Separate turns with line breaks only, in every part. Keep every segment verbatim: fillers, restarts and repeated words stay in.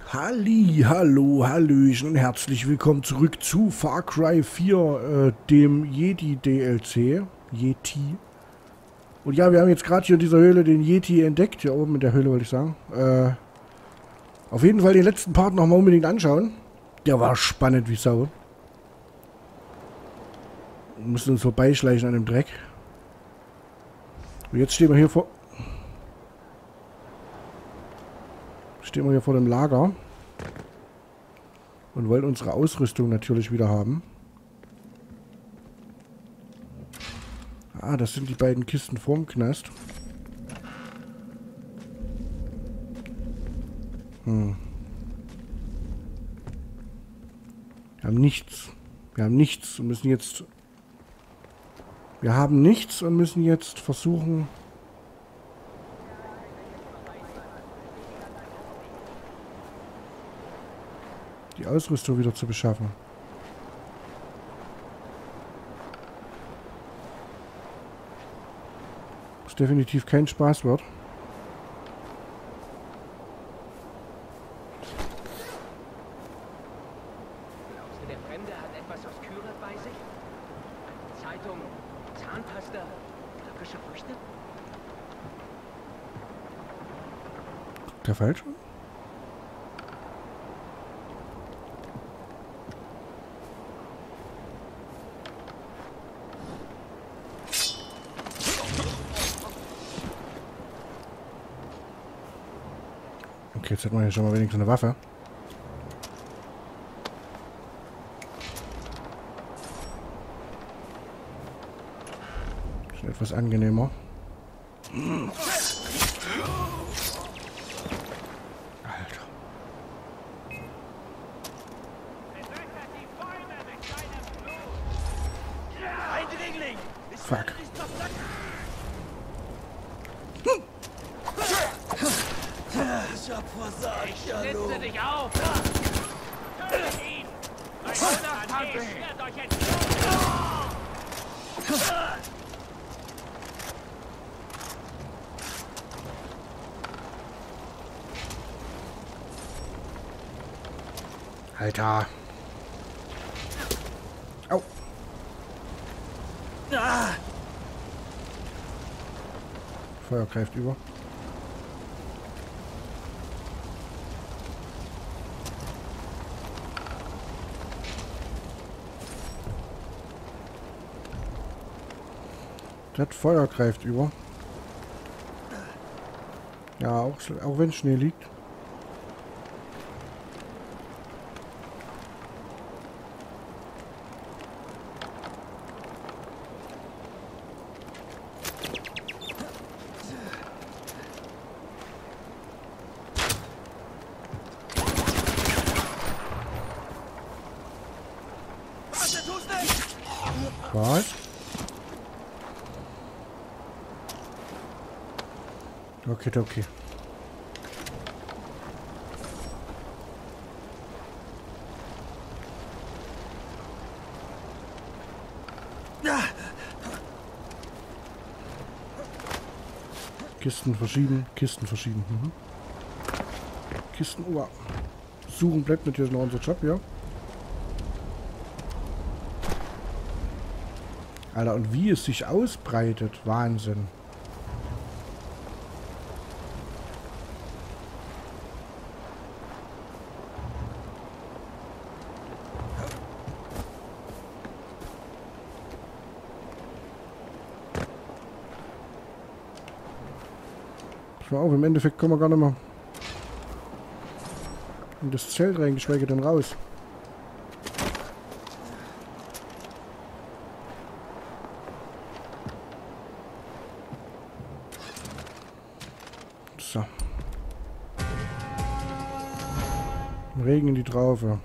Halli, hallo, hallöchen und herzlich willkommen zurück zu Far Cry vier, äh, dem Yeti-D L C. Yeti. Und ja, wir haben jetzt gerade hier in dieser Höhle den Yeti entdeckt. Hier oben in der Höhle, wollte ich sagen. Äh, auf jeden Fall den letzten Part nochmal unbedingt anschauen. Der war spannend wie Sau. Wir müssen uns vorbeischleichen an dem Dreck. Und jetzt stehen wir hier vor... Stehen wir hier vor dem Lager. Und wollen unsere Ausrüstung natürlich wieder haben. Ah, das sind die beiden Kisten vorm Knast. Hm. Wir haben nichts. Wir haben nichts und müssen jetzt... Wir haben nichts und müssen jetzt versuchen... die Ausrüstung wieder zu beschaffen. Was definitiv kein Spaß wird.
Glaubst du, der Fremde hat etwas aus Kyrat bei sich? Zeitung, Zahnpasta oder frische Früchte?
Der falsch? Okay, jetzt hat man hier schon mal wenigstens eine Waffe. Schon etwas angenehmer. Alter.
Eindringling!
Fuck.
Ich hab versagt, ich schlitze dich auf! Tötet ihn! Ein Hundertante schwert euch entgegen!
Alter. Au. Feuer greift über. Das Feuer greift über. Ja, auch, auch wenn Schnee liegt. Was? Okay, okay. Kisten verschieben, Kisten verschieben. Mhm. Kisten, oh, suchen bleibt natürlich noch unser Job, ja. Alter, und wie es sich ausbreitet, Wahnsinn. Pass mal auf, im Endeffekt kommen wir gar nicht mehr in das Zelt rein, geschweige denn raus. So. Regen in die Traufe.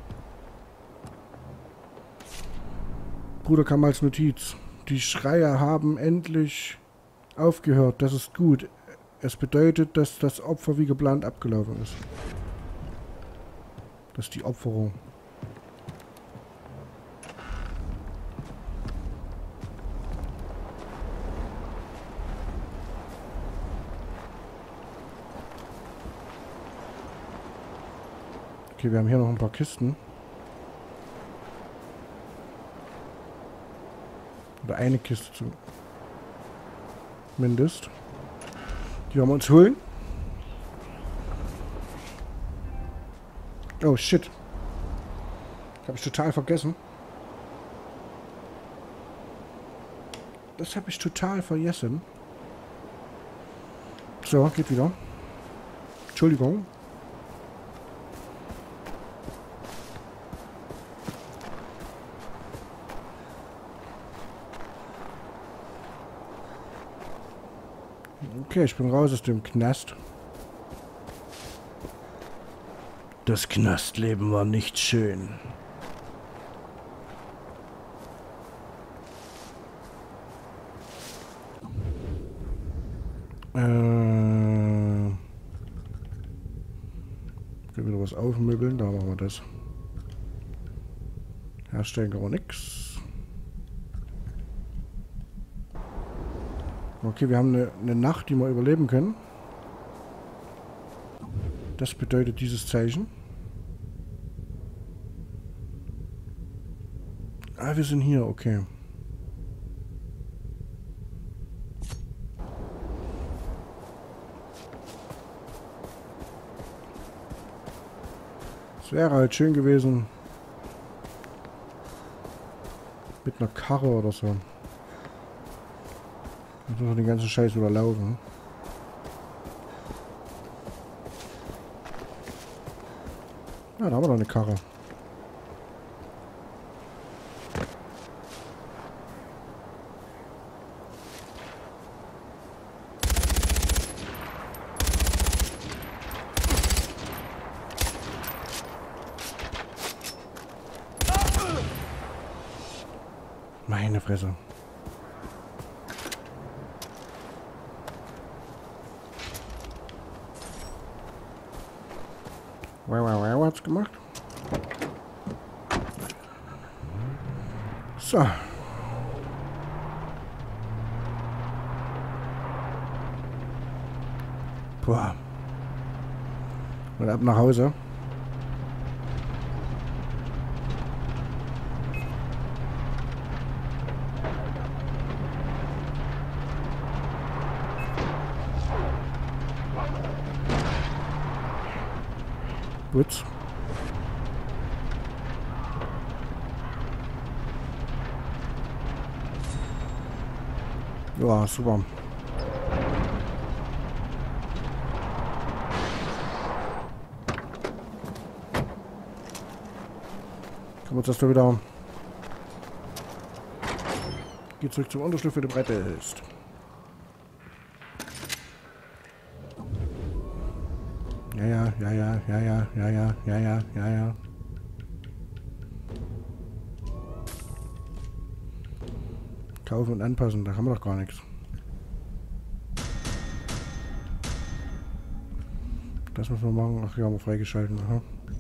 Bruder kam als Notiz. Die Schreier haben endlich aufgehört. Das ist gut. Es bedeutet, dass das Opfer wie geplant abgelaufen ist. Das ist die Opferung. Okay, wir haben hier noch ein paar Kisten. Oder eine Kiste zumindest. Die werden wir uns holen. Oh shit. Habe ich total vergessen. Das habe ich total vergessen. So, geht wieder. Entschuldigung. Okay, ich bin raus aus dem Knast. Das Knastleben war nicht schön. Äh, können wir wieder was aufmöbeln? Da machen wir das. Herstellen gar nichts. Okay, wir haben eine, eine Nacht, die wir überleben können. Das bedeutet dieses Zeichen. Ah, wir sind hier, okay. Es wäre halt schön gewesen. Mit einer Karre oder so. Jetzt muss man den ganzen Scheiß wieder laufen. Ja, da haben wir noch eine Karre. Meine Fresse. Wow, wow, wow, hat's gemacht. So. Boah. Und ab nach Hause. Gut. Ja, super. Kommen wir jetzt erst wieder. Geh zurück zum Unterschlupf, wenn du bereit bist. Ja, ja, ja, ja, ja, ja, ja, ja, ja, ja, ja, ja. Kaufen und anpassen, da haben wir doch gar nichts. Das müssen wir machen. Ach, hier haben wir freigeschalten. Aha.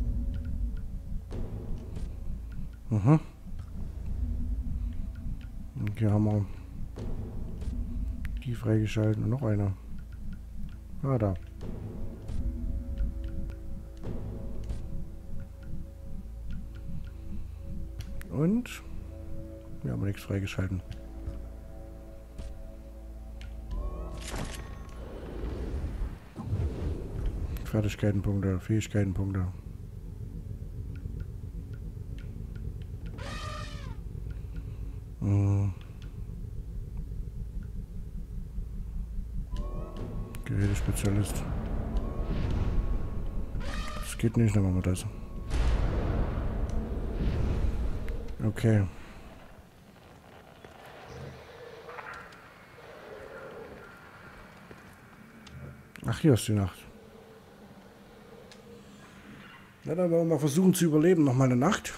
Aha. Und hier haben wir die freigeschalten und noch eine. Ah, da. Und wir haben nichts freigeschalten. Fertigkeitenpunkte, Fähigkeitenpunkte. Hm. Gerätespezialist. Das geht nicht, dann machen wir das. Okay. Ach, hier ist die Nacht. Na, dann wollen wir mal versuchen zu überleben. Nochmal eine Nacht.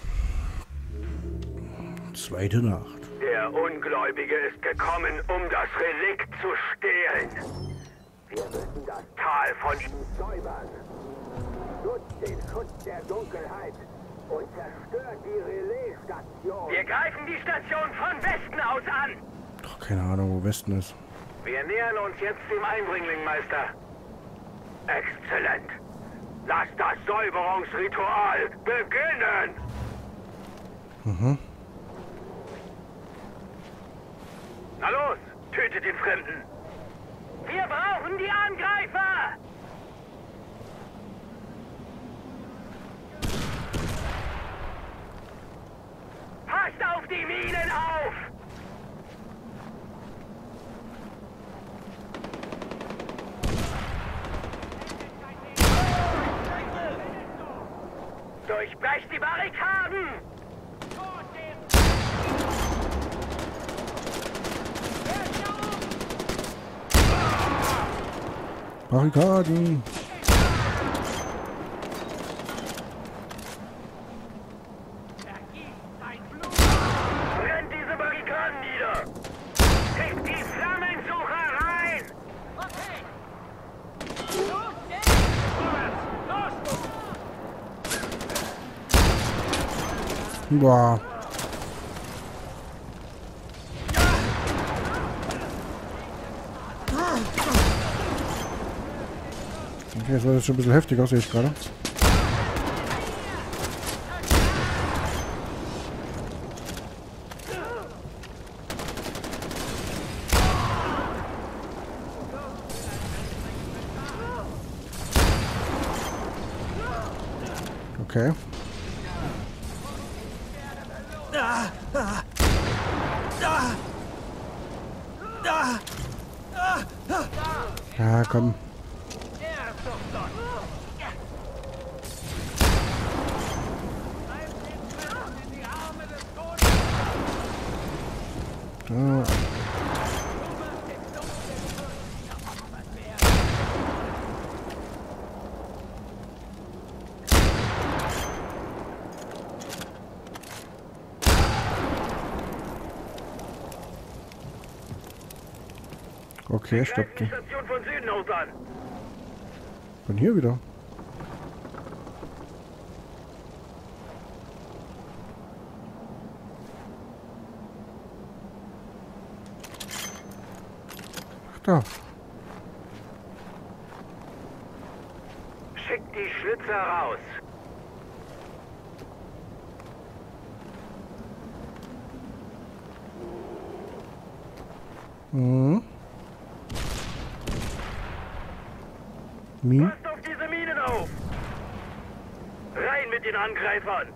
Zweite Nacht.
Der Ungläubige ist gekommen, um das Relikt zu stehlen. Wir müssen das Tal von ihm säubern. Nutzt den Schutz der Dunkelheit und zerstört die Relaisstation. Wir greifen die Station von Westen aus an.
Doch, keine Ahnung, wo Westen ist.
Wir nähern uns jetzt dem Eindringling, Meister. Exzellent. Lass das Säuberungsritual beginnen!
Mhm.
Na los, tötet den Fremden! Wir brauchen die Angreifer! Passt auf die Minen auf! Durchbrecht die Barrikaden!
Barrikaden!
Brennt diese Barrikaden nieder! Kriegt die Flammensucher rein!
Okay. Los, jetzt! Vorwärts! Los!
Boah. Okay, das war jetzt schon ein bisschen heftiger, sehe ich gerade. Okay. Ja, komm. Da. Okay, stopp.
Die Station von Süden aus an!
Von hier wieder. Ach, da.
Schickt die Schlitzer raus!
Mhm. Minen?
Passt auf diese Minen auf! Rein mit den Angreifern!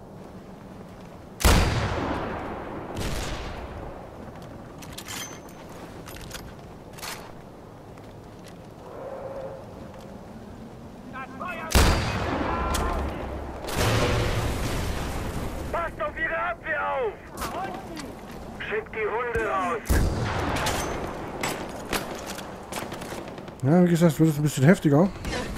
Passt auf ihre Abwehr auf! Schickt die Hunde raus!
Ja, wie gesagt, wird es ein bisschen heftiger.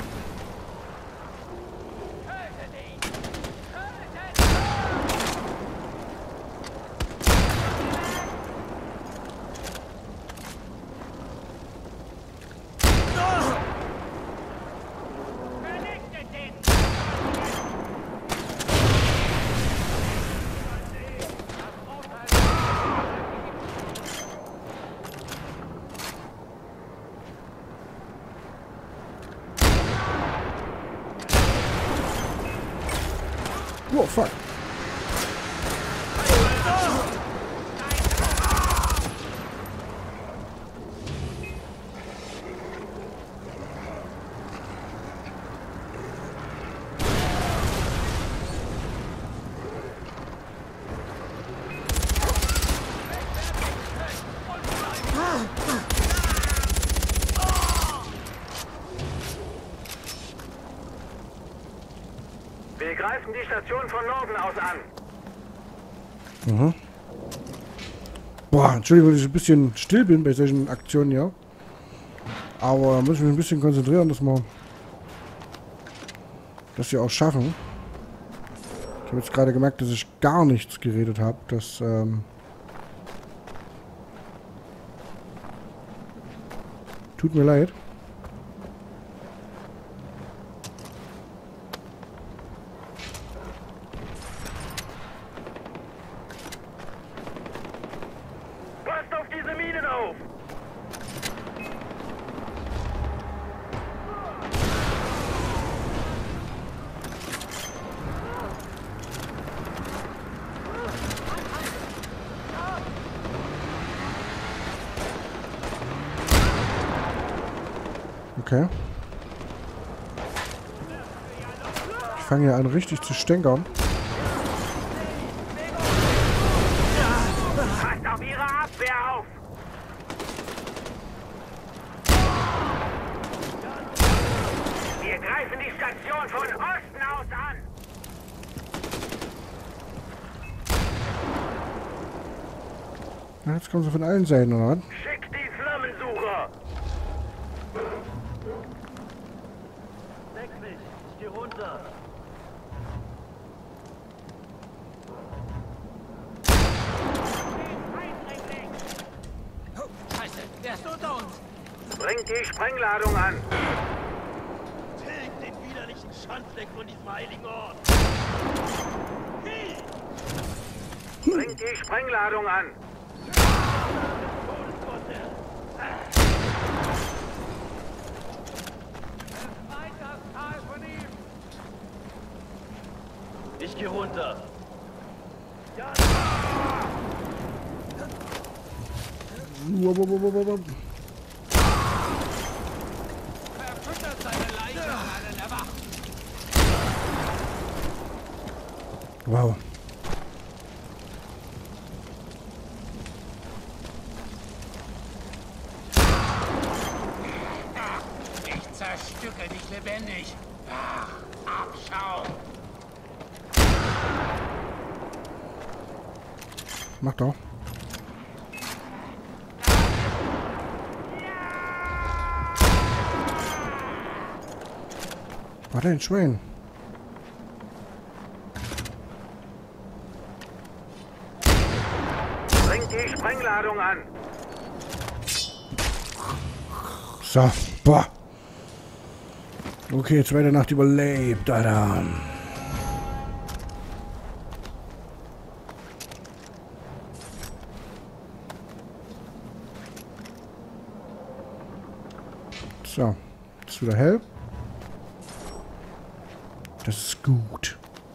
Oh, fuck.
Wir greifen die Station von Norden aus an.
Mhm. Boah, Entschuldigung, dass ich ein bisschen still bin bei solchen Aktionen, ja. Aber da muss ich mich ein bisschen konzentrieren, dass wir das hier auch schaffen. Ich habe jetzt gerade gemerkt, dass ich gar nichts geredet habe. Das, ähm... tut mir leid.
Passt auf diese Minen auf!
Okay. Ich fange hier an richtig zu stänkern.
Passt auf ihre Abwehr auf! Wir greifen die Station von Osten aus an!
Na, jetzt kommen sie von allen Seiten, oder?
Schick die Flammensucher!
Deck mich, ich geh runter. Scheiße, der ist unter uns.
Bringt die Sprengladung an!
Tilgt den widerlichen Schandfleck von diesem heiligen Ort.
Bringt die Sprengladung an!
Ich geh runter. Verfüttert seine Leiche an einen Erwacht.
Wow.
Ich zerstücke dich lebendig. Ach, Abschau.
Mach doch. Warte, ein Schwein.
Bringt die Sprengladung an!
So, boah. Okay, zweite Nacht überlebt, Alter. So, ist wieder hell. Das ist gut.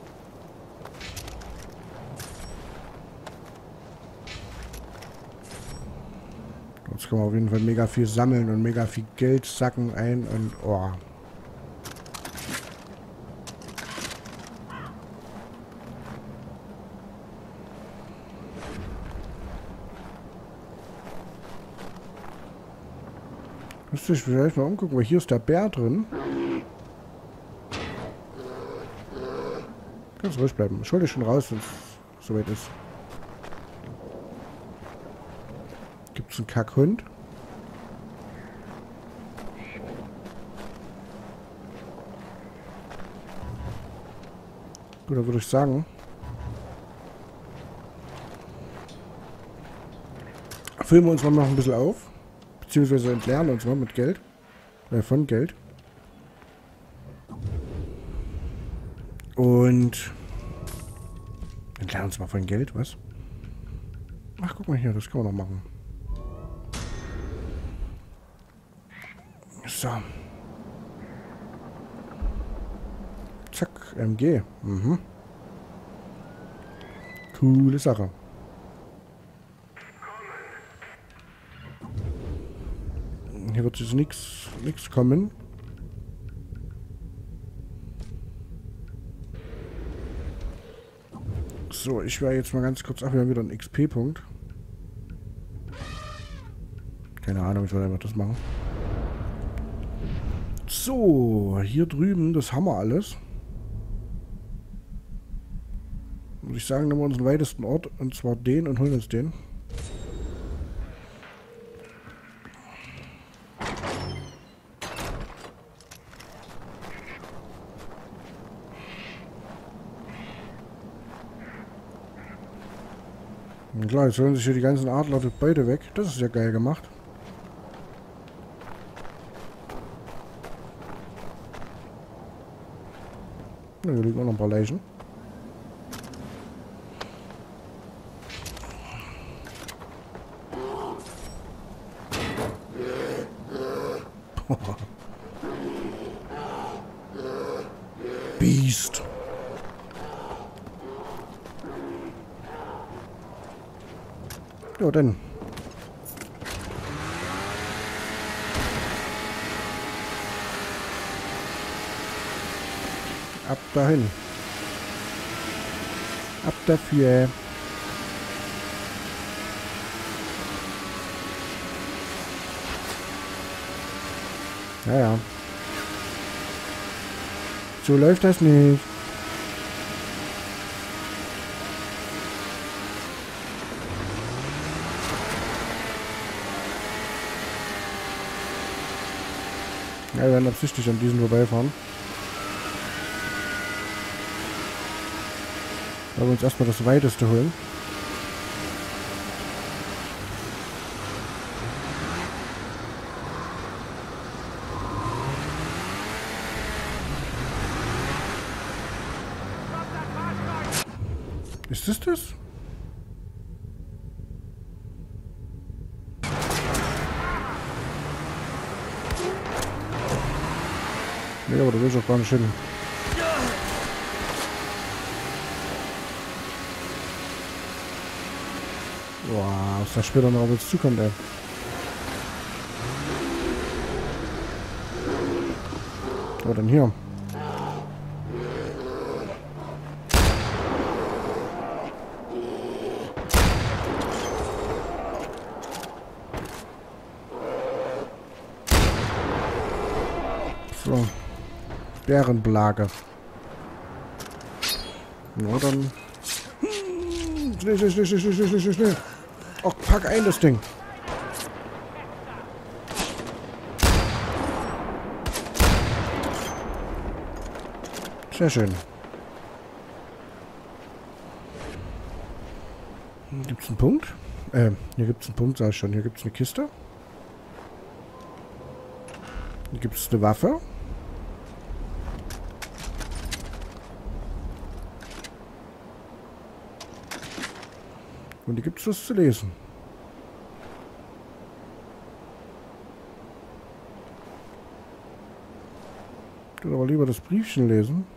Jetzt können wir auf jeden Fall mega viel sammeln und mega viel Geld sacken ein und oh. Müsste ich vielleicht mal umgucken, weil hier ist der Bär drin. Ganz ruhig bleiben. Ich hol dich schon raus, wenn es soweit ist. Gibt es einen Kackhund? Gut, dann würde ich sagen, füllen wir uns mal noch ein bisschen auf. Beziehungsweise entleeren uns mal mit Geld. Äh, von Geld. Und entleeren uns mal von Geld, was? Ach, guck mal hier, das kann man noch machen. So. Zack, M G. Mhm. Coole Sache. Hier wird jetzt nichts nichts kommen. So, ich werde jetzt mal ganz kurz... Ach, wir haben wieder einen X P-Punkt. Keine Ahnung, ich werde einfach das machen. So, hier drüben, das haben wir alles. Muss ich sagen, nehmen wir unseren weitesten Ort, und zwar den, und holen uns den. Und klar, jetzt holen sich hier die ganzen Adler beide weg. Das ist ja geil gemacht. Ja, hier liegen auch noch ein paar Leichen. Biest. Ja, denn. Ab dahin. Ab dafür. Ja, ja. So läuft das nicht. Ja, wir werden absichtlich an diesen vorbeifahren. Weil wir uns erstmal das Weiteste holen. Ist das das? Nee, aber da will ich auch gar nicht hin. Boah, was da später noch auf uns zukommt, ey. Aber dann hier. So. Bärenblage. Na dann. Schnell, schnell, schnell, schnell, schnell, schnell, schnell, schnell. Ach, pack ein das Ding. Sehr schön. Gibt es einen Punkt? Äh, hier gibt es einen Punkt, sag ich schon. Hier gibt es eine Kiste. Hier gibt es eine Waffe. Und hier gibt es was zu lesen. Ich würde aber lieber das Briefchen lesen.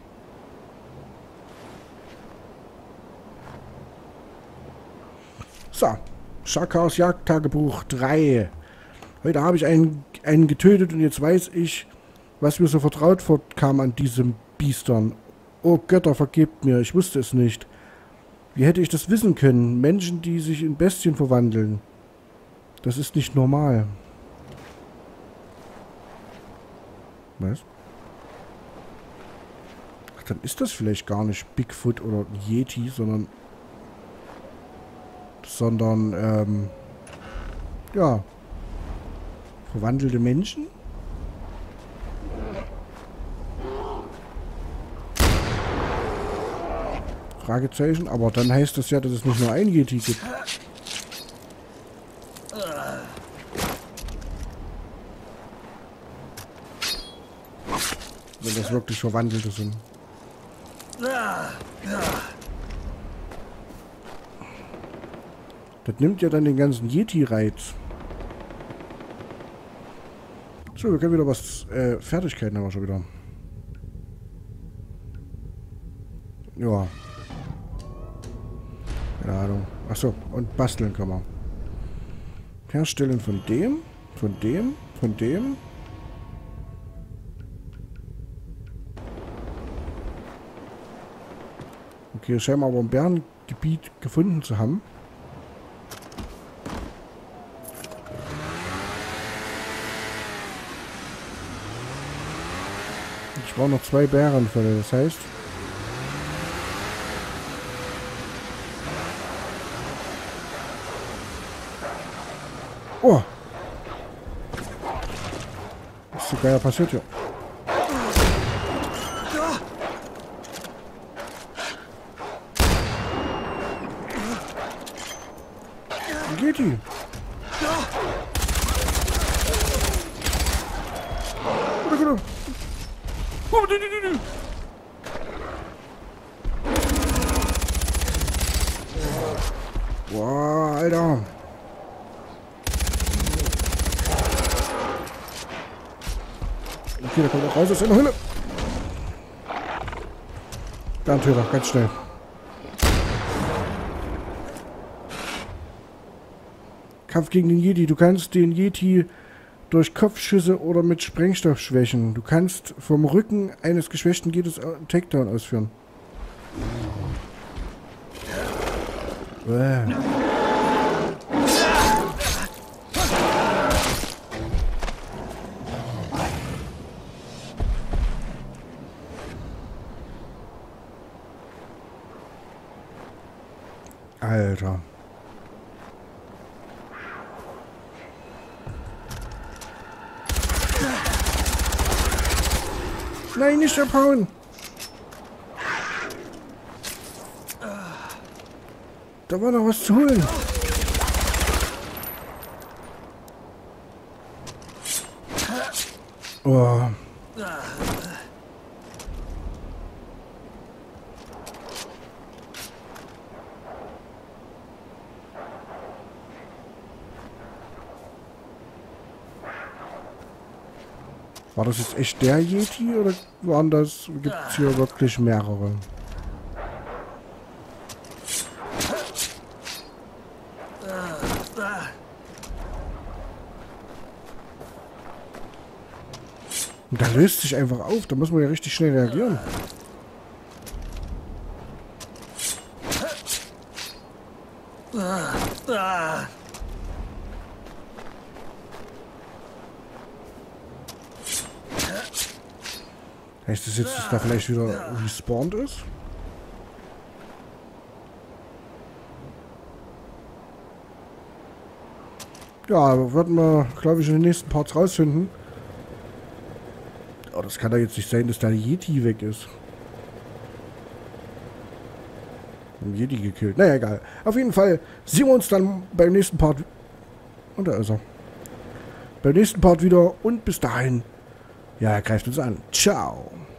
So. Shakaos Jagdtagebuch drei. Heute habe ich einen, einen getötet und jetzt weiß ich, was mir so vertraut vorkam an diesem Biestern. Oh Götter, vergebt mir, ich wusste es nicht. Wie hätte ich das wissen können? Menschen, die sich in Bestien verwandeln. Das ist nicht normal. Was? Ach, dann ist das vielleicht gar nicht Bigfoot oder Yeti, sondern... Sondern, ähm... ja... verwandelte Menschen? Fragezeichen, aber dann heißt das ja, dass es nicht nur ein Yeti gibt. Wenn das wirklich Verwandelte sind. Das nimmt ja dann den ganzen Yeti-Reiz. So, wir können wieder was... Äh, Fertigkeiten haben wir schon wieder. Ja. Keine Ahnung. Achso, und basteln kann man. Herstellen von dem, von dem, von dem. Okay, scheinen wir aber ein Bärengebiet gefunden zu haben. Ich brauche noch zwei Bärenfälle, das heißt... Oh! Was ist so geil passiert hier? Wie geht die? Oh, die, die, die, die. Boah, Alter. Okay, der kommt auch raus aus der Höhle. Da ein Töter, ganz schnell. Kampf gegen den Yeti. Du kannst den Yeti durch Kopfschüsse oder mit Sprengstoff schwächen. Du kannst vom Rücken eines Geschwächten jedes Takedown ausführen. Äh. Alter. Nein, nicht abhauen! Da war noch was zu holen. Oh. War das jetzt echt der Yeti oder waren das, gibt es hier wirklich mehrere? Und da löst sich einfach auf, da muss man ja richtig schnell reagieren. Heißt das jetzt, dass da vielleicht wieder respawned ist? Ja, werden wir, glaube ich, in den nächsten Parts rausfinden. Oh, das kann doch jetzt nicht sein, dass der Yeti weg ist. Ein Yeti gekillt. Naja, egal. Auf jeden Fall sehen wir uns dann beim nächsten Part. Und da ist er. Beim nächsten Part wieder. Und bis dahin. Ja, er greift uns an. Ciao.